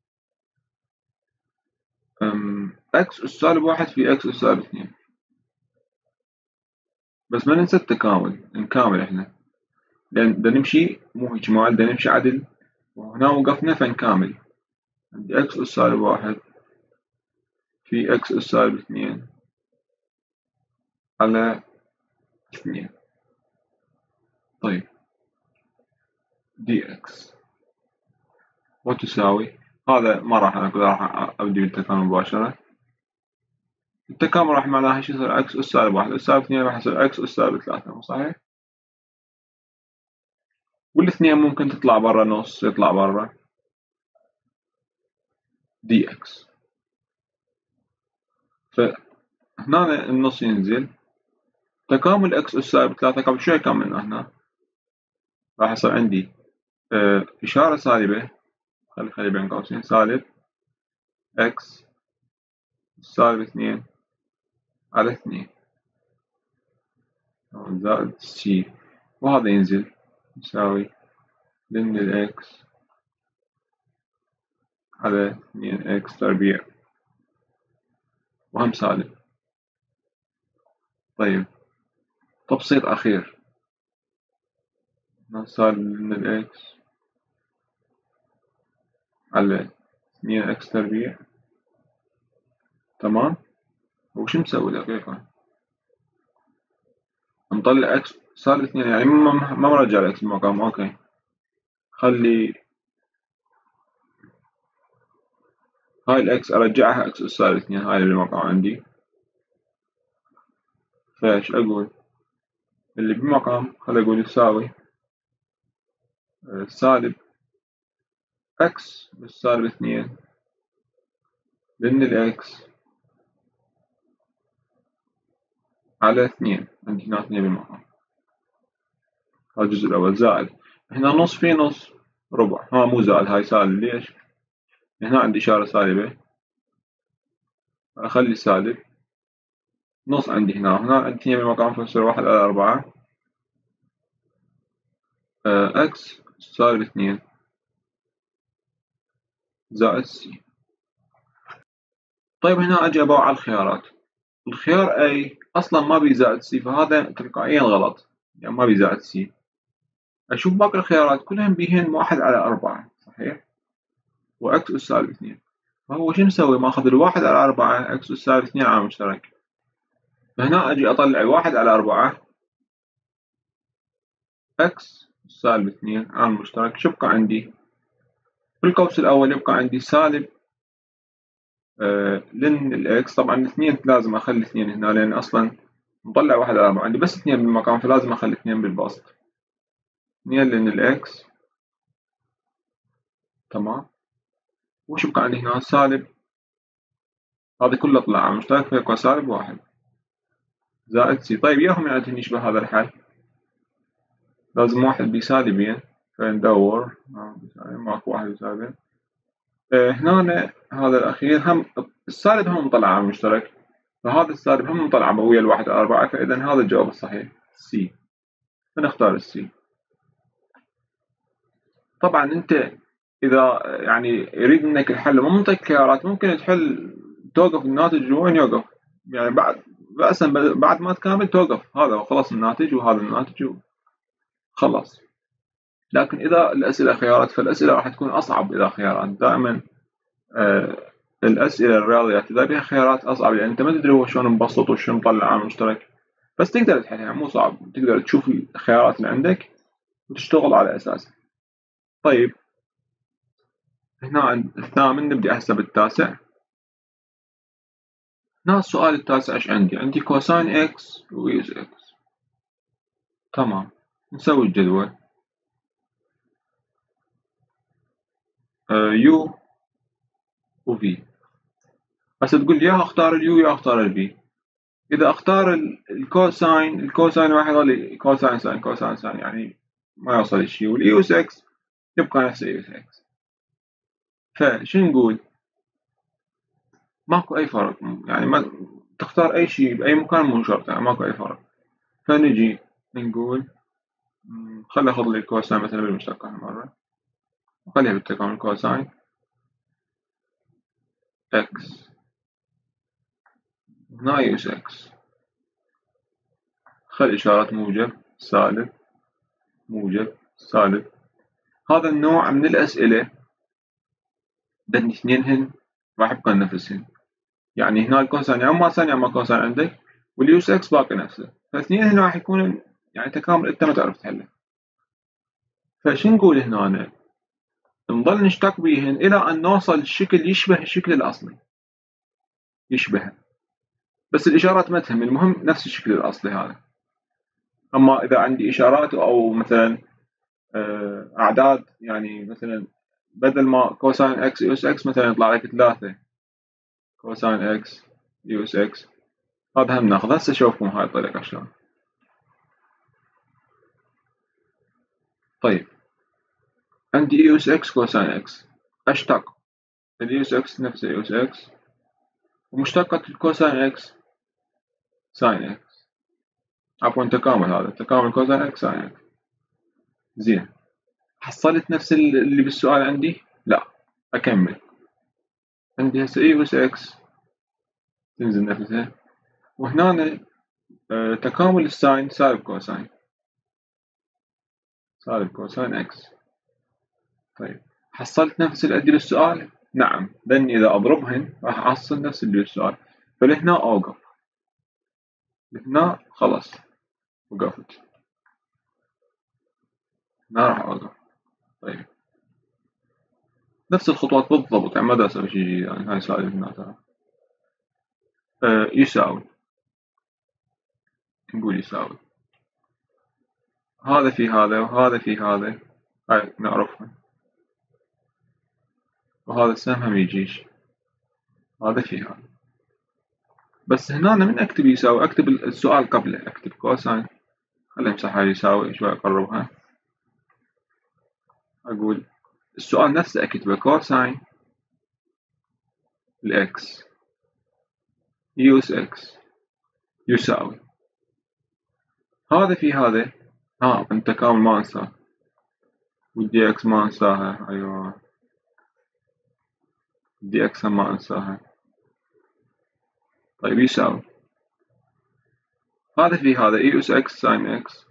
Speaker 1: إكس -1 في إكس -2. بس ما ننسى التكامل، نكامل إحنا لأن بدنا نمشي مو هيك مال، بدنا نمشي عدل، وهنا وقفنا فنكامل. عندي إكس -1 في إكس -2 على 2. طيب دي إكس وتساوي، هذا ما راح أبدي بالتكامل مباشرة. التكامل راح معناها شو يصير؟ إكس -1 -2 راح يصير إكس -3، مو صحيح؟ والاثنين ممكن تطلع برا، نص يطلع برا، دي إكس. فهنا النص ينزل، تكامل إكس -3 قبل شوي كاملنا هنا، راح يصير عندي إشارة سالبة، خلي بين قوسين سالب إكس -2 على 2 زائد سي، وهذا ينزل يساوي لن الإكس على 2 إكس تربيع، وهم سالب. طيب تبسيط أخير، سالب لن الإكس على 2 إكس تربيع، تمام. وش مسوي دقيقة؟ نطلع إكس -2 يعني ما مرجع الإكس المقام، أوكي. خلي هاي الإكس أرجعها إكس -2، هاي اللي بالمقام عندي. فإيش أقول؟ اللي بالمقام خلي أقول يساوي سالب إكس -2 لأن الإكس على 2، عندي هنا 2 بالمقام، هذا الجزء الأول، زائد هنا نص في نص ربع، مو زائد، هاي سالب. ليش؟ هنا عندي إشارة سالبة، أخلي سالب، نص عندي هنا عندي 2 بالمقام، فيصير 1/4 إكس -2 زائد سي. طيب هنا أجي أبوع على الخيارات. الخيار A أصلا ما بي زائد سي، فهذا تلقائيا غلط، يعني ما بي زائد سي. أشوف باقي الخيارات كلهم بيهن 1/4، صحيح؟ وإكس -2، فهو شو مسوي؟ ماخذ 1/4 إكس -2 عامل مشترك. فهنا أجي أطلع 1/4 إكس -2 عامل مشترك. شو بقى عندي؟ في القوس الأول يبقى عندي سالب لن الإكس، طبعا 2 لازم أخلي 2 هنا لأن أصلا مطلع 1/4 عندي بس 2 بالمقام، فلازم أخلي 2 بالبسط. 2 لن الإكس، تمام. وش بقى عندي هنا؟ سالب، هذا كله طلع عامل مشترك، فيبقى -1 زائد سي. طيب ياهم يعني يشبه هذا الحل، لازم واحد بسالبين، فندور ماكو واحد بسالبين. هنا هذا الأخير هم السالب هم مطلع عامل مشترك، فهذا السالب هم طلع ويا الواحد على 4، فإذا هذا الجواب الصحيح C. فنختار السي. طبعا أنت إذا يعني يريد منك الحل وما منطيك خيارات، ممكن تحل توقف الناتج وين يوقف، يعني بعد ما تكامل توقف، هذا خلص الناتج وهذا الناتج خلص. لكن إذا الأسئلة خيارات فالأسئلة راح تكون أصعب. إذا خيارات دائما الأسئلة الرياضيات إذا بها خيارات أصعب، لأن أنت ما تدري هو شلون مبسط وشلون مطلع عامل مشترك، بس تقدر تحلها يعني مو صعب، تقدر تشوف الخيارات اللي عندك وتشتغل على أساسها. طيب هنا الثامن، نبدأ هسه بالتاسع. هنا السؤال التاسع ايش عندي كوساين اكس ويوز اكس. تمام، نسوي الجدول. يو وفي. هسه تقول لي يا اختار اليو يا اختار الفي. اذا اختار الكوساين راح يظل كوساين ساين كوساين ساين، يعني ما يوصل شيء، واليوز اكس يبقى نفس اليوز اكس. فشو نقول؟ ماكو اي فرق، يعني ما تختار اي شيء باي مكان مو شرط، يعني ماكو اي فرق. فنجي نقول خلي اخذ لي الكوساين مثلا بالمشتقة هالمرة، وخليها بالتكامل كوساين اكس. هنا يوز اكس، خلي إشارة موجب سالب موجب سالب. هذا النوع من الأسئلة بدن اثنينهن راح يبقى نفسهن، يعني هنا الكوساين يا اما ساين يا اما كوساين عندك، واليوز اكس باقي نفسه، فاثنينهن راح يكون يعني تكامل انت ما تعرف تحله. فشو نقول هنا؟ نظل نشتق بيهن إلى أن نوصل لشكل يشبه الشكل الأصلي، يشبهه، بس الإشارات ما تهم، المهم نفس الشكل الأصلي هذا. أما إذا عندي إشارات أو مثلا أعداد، يعني مثلا بدل ما كوساين إكس يوس إكس مثلا يطلع لك 3 كوساين إكس يوس إكس، هذا هم ناخذ. هسه شوفكم هاي الطريقة شلون. طيب عندي يوس إكس كوساين إكس، أشتق اليوس إكس نفس اليوس إكس، ومشتقة الكوساين إكس ساين إكس، عفوا تكامل، هذا تكامل كوساين إكس ساين إكس. زين، حصلت نفس اللي بالسؤال عندي؟ لا، أكمل. عندي هسه يوس إكس تنزل نفسها، وهنا تكامل الساين سالب كوساين اكس. طيب حصلت نفس اللي عندي بالسؤال؟ نعم، لاني اذا اضربهن راح احصل نفس اللي بالسؤال، فلهنا اوقف، لهنا خلاص وقفت، هنا راح اوقف. طيب نفس الخطوات بالضبط، يعني ما دا اسوي شيء جديد، يعني هاي سالب هنا ترى. يساوي، نقول يساوي هذا في هذا وهذا في هذا، هاي نعرفها، وهذا السهم هم يجيش، هذا في هذا. بس هنا من اكتب يساوي اكتب السؤال قبله، اكتب كوساين، خلينا امسح هاي يساوي شوي اقربها، اقول السؤال نفسه اكتبه كوساين الاكس يوس اكس يساوي هذا في هذا. التكامل ما انساه، والدي اكس ما انساها، ايوه الدي اكس هم ما انساها. طيب يساوي هذا في هذا يوس اكس ساين اكس.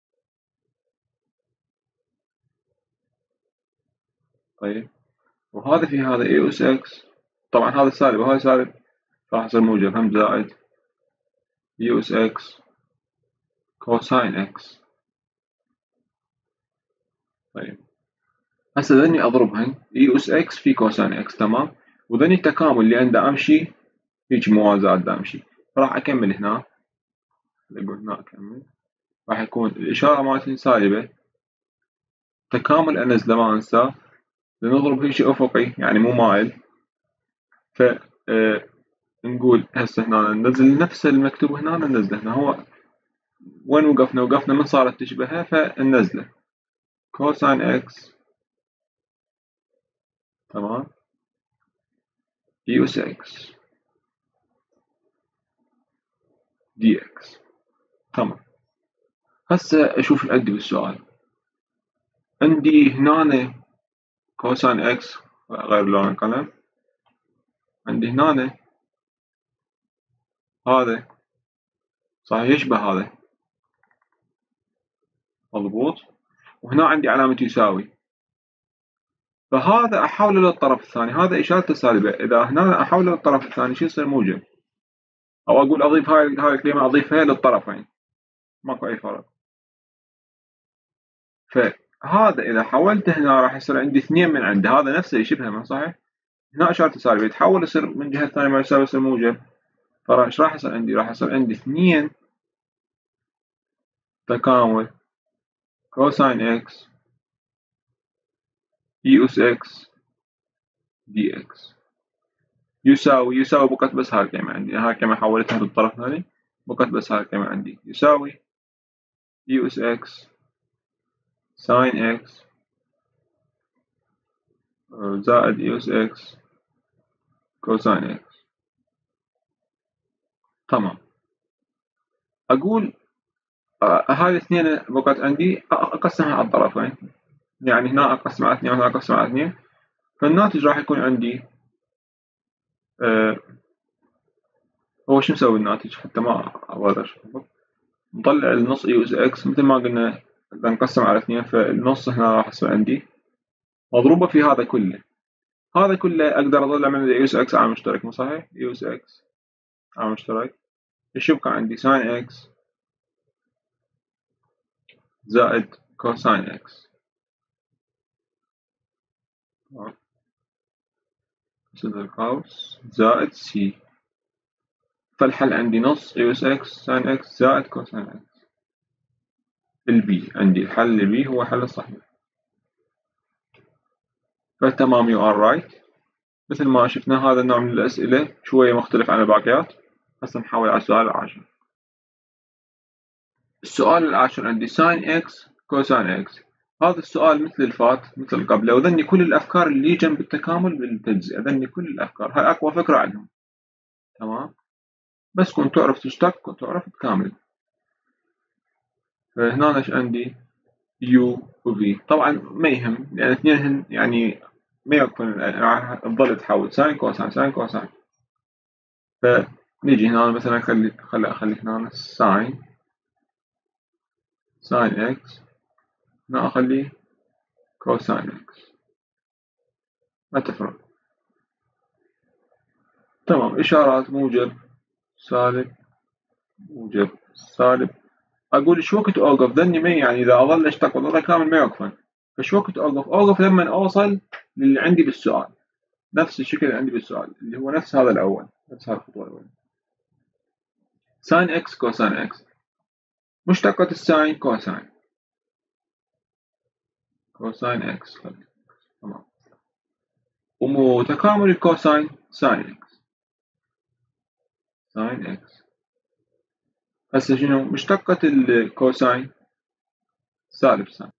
Speaker 1: طيب وهذا في هذا يوس اكس، طبعا هذا سالب وهذا سالب، راح يصير موجب هم زائد يوس اكس كوساين اكس. طيب هسه ذني اضربهن يوس اكس في كوساين اكس، تمام، وذني التكامل اللي عنده امشي هيج موازاة دا امشي، راح اكمل هنا، اقول هنا اكمل، راح يكون الاشارة مالتي سالبة، تكامل انزله ما انساه، لنضرب هيجي افقي يعني مو مايل. ف نقول هسه هنا ننزل نفس المكتوب هنا، ننزله هنا، هو وين وقفنا من صارت تشبهه فننزله كوساين اكس، تمام، يوس اكس. دي اكس. تمام. هسه اشوف ايش عندي بالسؤال. عندي هنا كوساين اكس، غير لون القلم. عندي هنا هذا صحيح يشبه هذا، مضبوط، وهنا عندي علامة يساوي، فهذا أحوله للطرف الثاني، هذا إشارته سالبة، إذا هنا أحوله للطرف الثاني شو يصير؟ موجب، أو أقول أضيف هاي الكلمة أضيفها للطرفين، ماكو أي فرق. فهذا إذا حولته هنا راح يصير عندي 2 من عنده، هذا نفسه يشبهه، ما صحيح؟ هنا إشارته سالبة يتحول يصير من الجهة الثانية ما يساوي يصير موجب، فايش راح يصير عندي؟ راح يصير عندي 2 تكامل كوساين اكس اي اس اكس دي اكس يساوي بقت بس هاي الكلمة عندي، هاي الكلمة حولتها للطرف الثاني، بقت بس هاي الكلمة عندي يساوي اي اس اكس ساين اكس زائد اي اس اكس كوساين اكس. تمام. اقول هاي الاثنين بقت عندي اقسمها على الطرفين، يعني هنا اقسم على 2 وهنا اقسم على 2، فالناتج راح يكون عندي هو شو مسوي الناتج حتى ما أبغى أشوفه؟ نطلع النص اي اس اكس مثل ما قلنا إذا نقسم على 2، فالنص هنا راح يصير عندي مضروبة في هذا كله، هذا كله أقدر أطلع من الاي اس اكس عامل مشترك، مو صحيح؟ اي اس اكس عامل مشترك، ايش يبقى عندي؟ ساين اكس زائد كوساين اكس. سد القوس زائد سي، فالحل عندي نص اي اس اكس ساين اكس زائد كوساين اكس. البي عندي الحل البي هو الحل الصحيح. فتمام يو ار رايت. مثل ما شفنا هذا النوع من الأسئلة شوية مختلف عن الباقيات. هسه نحول على السؤال العاشر. السؤال العاشر عندي ساين اكس كوساين اكس. هذا السؤال مثل الفات مثل قبله، وذني كل الأفكار اللي جنب التكامل بالتجزئة، ذني كل الأفكار، هاي أقوى فكرة عنهم. تمام، بس كنت تعرف تشتق وتعرف تكامل. فهنا ايش عندي؟ يو وفي، طبعا ما يهم لأن اثنينهن يعني ما يكون راح تظل تحول ساين كوساين ساين كوساين. فنيجي هنا مثلا أخلي هنا ساين اكس، هنا أخليه كوساين اكس، ما تفرق. تمام. إشارات موجب سالب موجب سالب. أقول شو وقت أوقف؟ ذني ما يعني إذا أظل أشتق وظل كامل ما يوقفن، فشو وقت أوقف؟ أوقف لما أوصل للي عندي بالسؤال، نفس الشكل اللي عندي بالسؤال اللي هو نفس هذا الأول، نفس هذه الخطوة الأولى. ساين اكس كوساين اكس، مشتقة الساين كوساين، كوساين اكس. تمام. وتكامل الكوساين ساين اكس، ساين اكس. هسه شنو مشتقة الكوساين؟ سالب ساين.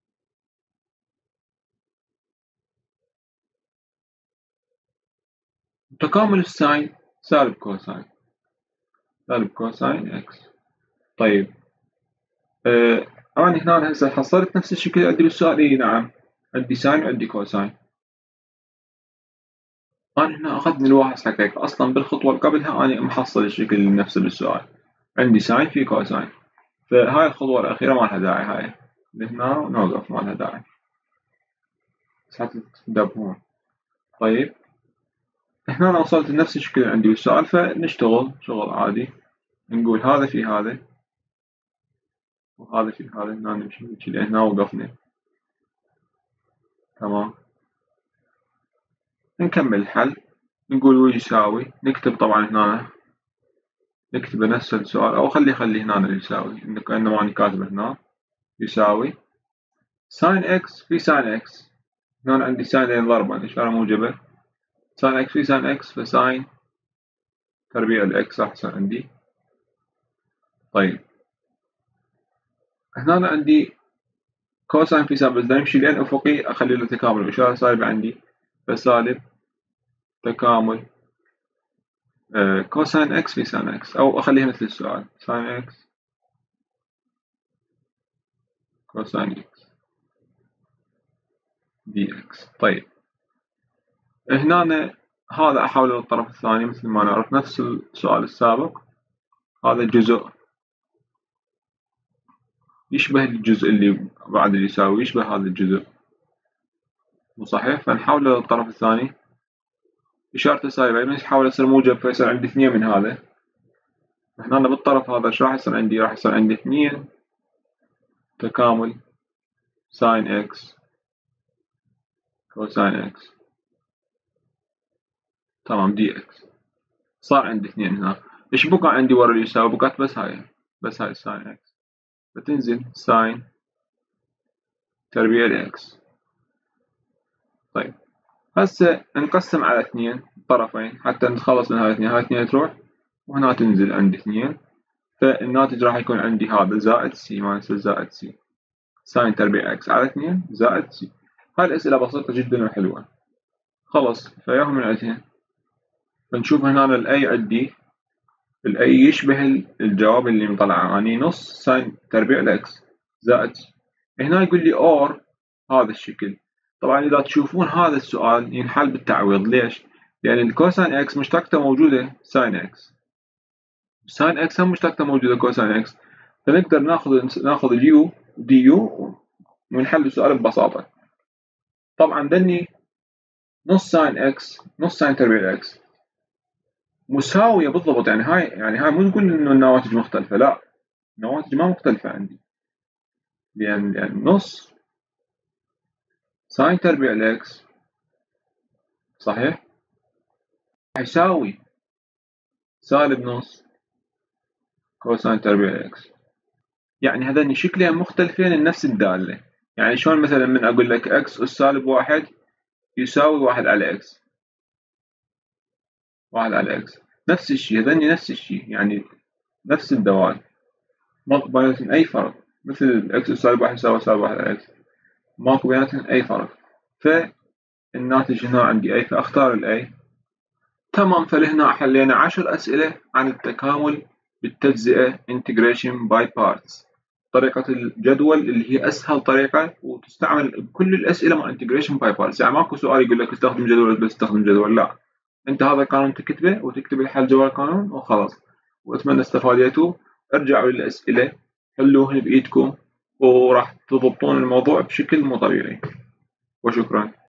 Speaker 1: تكامل الساين سالب كوساين، سالب كوساين اكس. طيب أنا هنا هسه حصلت نفس الشكل اللي عندي بالسؤال؟ اي نعم، عندي ساين وعندي كوساين. أنا هنا أخذت من الواحد حقيقة، أصلا بالخطوة اللي قبلها أنا محصل الشكل اللي نفسه بالسؤال، عندي ساين في كوساين، فهاي الخطوة الأخيرة ما لها داعي، هاي هنا ونوقف ما لها داعي، بس حتى تنتبهون. طيب هنا أنا وصلت لنفس الشكل اللي عندي بالسؤال، فنشتغل شغل عادي، نقول هذا في هذا وهذا في هذا، هنا نمشي لهنا وقفنا. تمام. نكمل الحل، نقول ويساوي، نكتب طبعا هنا نكتب نفس السؤال، أو خلي هنا يساوي، كأنه أنا كاتبه هنا يساوي ساين اكس في ساين اكس، هنا عندي ساين ضربا إشارة موجبة، ساين اكس في ساين اكس فساين تربيع الاكس راح يصير عندي. طيب هنا عندي كوساين في ساين، بس دا يمشي لين أفقي أخلي له تكامل، إشارة سالبة عندي، فسالب تكامل كوساين اكس في ساين اكس، او اخليها مثل السؤال ساين اكس كوساين اكس دي اكس. طيب هنا هذا احوله للطرف الثاني مثل ما نعرف نفس السؤال السابق. هذا جزء يشبه الجزء اللي بعد اللي يساوي، يشبه هذا الجزء مو صحيح، فنحوله للطرف الثاني إشارته سالبة، يعني يحاول يصير موجب فيصير عندي 2 من هذا. هنا بالطرف هذا ايش راح يصير عندي؟ راح يصير عندي 2 تكامل ساين اكس كوساين اكس تمام دي اكس. صار عندي 2 هنا. ايش بقى عندي ورا اللي يساوي؟ بقت بس هاي ساين اكس، فتنزل ساين تربيع الاكس. طيب هسه نقسم على 2 طرفين حتى نتخلص من هاي 2، هاي 2 تروح وهنا تنزل عندي 2، فالناتج راح يكون عندي هذا زائد سي، ما يصير زائد سي ساين تربيع اكس على 2 زائد سي. هاي الأسئلة بسيطة جدا وحلوة. خلص فياهم من عندهن. بنشوف هنا الأي عندي، الأي يشبه الجواب اللي مطلعه، يعني نص ساين تربيع الإكس زائد سي. هنا يقول لي أور هذا الشكل. طبعا إذا تشوفون هذا السؤال ينحل بالتعويض. ليش؟ لأن الكوساين إكس مشتقته موجودة ساين إكس، ساين إكس هم مشتقته موجودة كوساين إكس، فنقدر ناخذ اليو دي يو ونحل السؤال ببساطة. طبعا دني نص ساين إكس نص ساين تربيع إكس مساوية بالضبط، يعني هاي مو نقول إنه النواتج مختلفة، لا النواتج ما مختلفة عندي، لأن نص ساين تربيع الإكس صحيح يساوي سالب نص كوساين تربيع الإكس. يعني هذين شكلين مختلفين لنفس الدالة. يعني شلون مثلا من أقول لك إكس أس سالب 1 يساوي 1 على إكس، 1 على إكس نفس الشيء، هذين نفس الشيء يعني نفس الدوال، ماكو بيناتهم أي فرق، مثل إكس أس سالب 1 يساوي سالب 1 على إكس، ماكو بيناتهم أي فرق. فالناتج هنا عندي أي، فأختار الأي. تمام. فلهنا حلينا 10 أسئلة عن التكامل بالتجزئة integration by parts، طريقة الجدول اللي هي أسهل طريقة وتستعمل بكل الأسئلة مع integration by parts. يعني ماكو سؤال يقول لك استخدم جدول بس استخدم جدول، لا أنت هذا القانون تكتبه وتكتب الحل جوا القانون وخلاص. وأتمنى استفاديتوا. ارجعوا للأسئلة حلوهن بإيدكم وراح تضبطون الموضوع بشكل مو طبيعي. وشكرا.